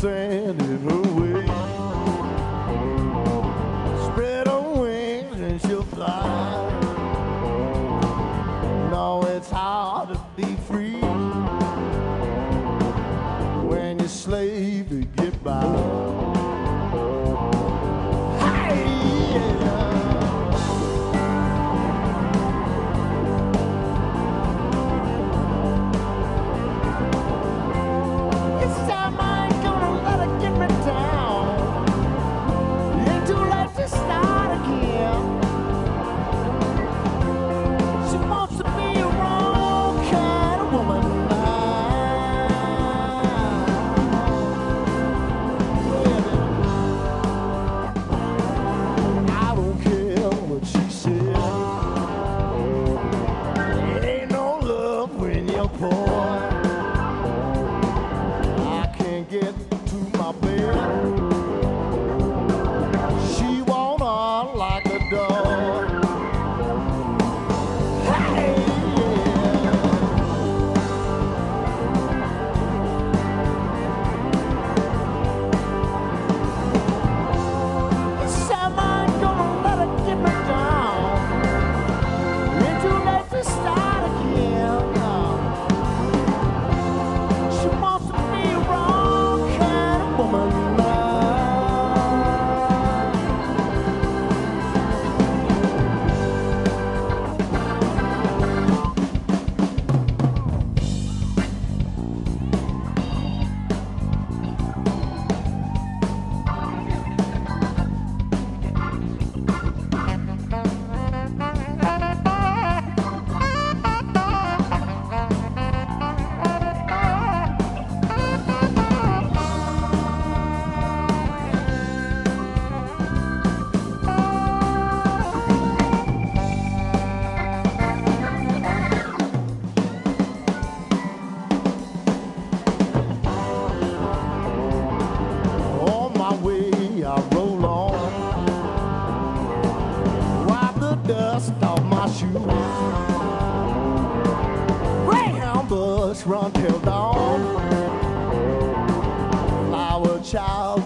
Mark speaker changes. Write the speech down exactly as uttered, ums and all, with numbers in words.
Speaker 1: send it her way. Spread her wings and she'll fly. No, it's hard to be free when you're slave to get by. I can't get to my bed. She won't unlock the door. Hey, yeah. This time I ain't gonna let her get me down. Ain't too late to start again. I roll on, wipe the dust off my shoes. Greyhound bus run till dawn. Flower child